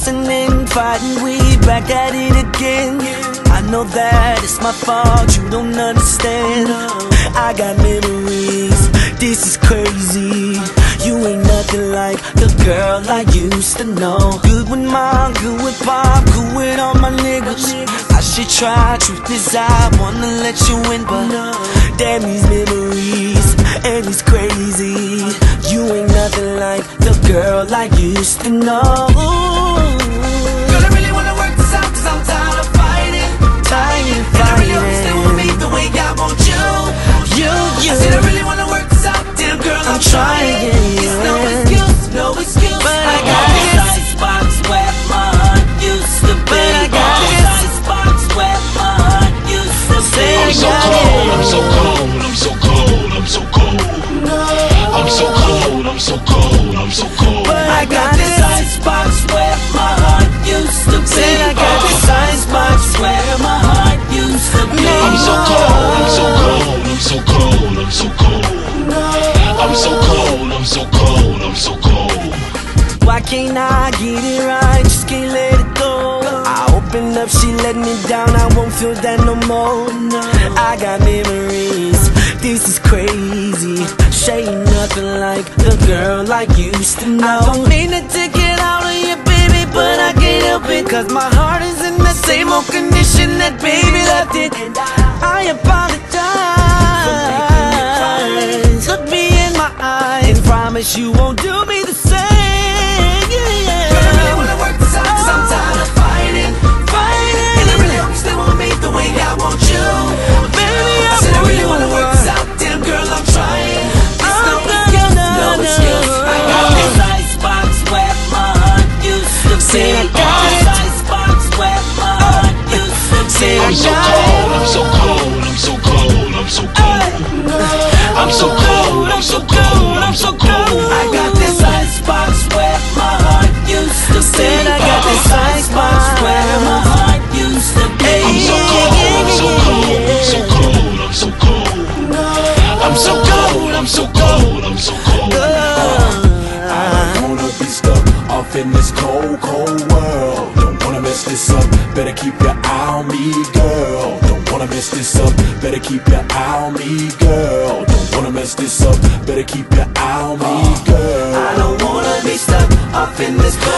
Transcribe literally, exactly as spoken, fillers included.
fussing and fighting, we back at it again. I know that it's my fault, you don't understand. I got memories, this is crazy. You ain't nothing like the girl I used to know. Good with mom, good with pop, good with all my niggas. I should try, truth is I wanna let you in, but damn these memories, and it's crazy. You ain't nothing like the girl I used to know. Girl, I really wanna work this out, cause I'm tired of fighting. Tired of And I really fighting. hope you stay with me the way I want you. You, you. I said I really wanna work this out, damn girl, I'm, I'm trying. It's no excuse, no excuse. But I I got got this icebox where my heart used to be. But I got this icebox where my heart used to be. I'm so cold, I'm so cold, I'm so cold, I'm so cold. I'm so cold, I'm so cold, I'm so cold. But I got this icebox where my heart used to be. Said I got this icebox where my heart used to be. I'm so cold, I'm so cold, I'm so cold, I'm so cold. I'm so cold, I'm so cold, I'm so cold. Why can't I get it right? Just can't let it go. I opened up, she let me down, I won't feel that no more. I got memories, this is crazy. She ain't nothing like the girl I used to know. I don't mean to take it out on you, baby, but I can't help it, cause my heart is in the same old condition that baby left it. And I apologize. Look me in my eyes and promise you won't do me the same. Yeah. Girl, I really wanna work this out, cause I'm tired of fighting. Fighting. And I really hope you stay with me the way I want you. Baby, I said I really wanna work this out, damn girl, I'm trying. It's no excuse, no excuse. I got this icebox where my heart used to be. Said I got This it. icebox where my heart used to be. Said I I'm so got cold, I'm so cold, I'm so cold, I'm so cold. I'm so cold, I'm so cold, I'm so cold. I got this icebox where my heart used to be. Said I got this icebox where my heart used to be. I'm so cold, I'm so cold, I'm so cold, I'm so cold. I'm so cold, I'm so cold, I'm so cold. I don't wanna be stuck off in this cold, cold world. Don't wanna mess this up, better keep your eye on me, girl. Don't wanna mess this up, better keep your eye on me, girl. Don't wanna mess this up, better keep your eye on me, girl. I don't wanna be stuck up in this